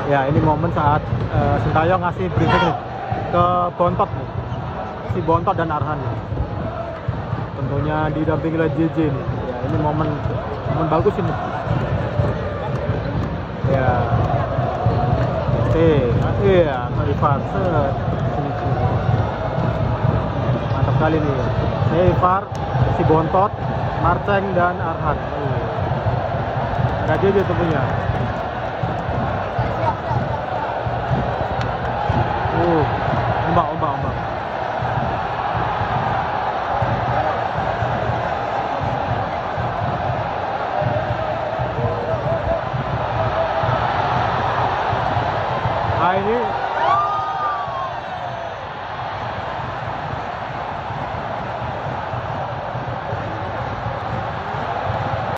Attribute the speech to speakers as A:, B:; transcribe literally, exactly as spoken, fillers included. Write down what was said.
A: Ya, ini momen saat uh, Sintayong ngasih briefing nih ke Bontot nih, si Bontot dan Arhan nih. Tentunya didampingi oleh J J nih. Ya, ini momen momen bagus ini. Ya, eh, iya, Ivar, mantap kali nih. Ivar, si Bontot, Marceng dan Arhan. Ada J J tentunya. Uh, ombak, ombak, ombak.